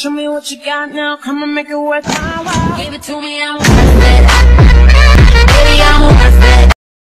Show me what you got now, come and make it worth my while. Give it to me, I'm worth it.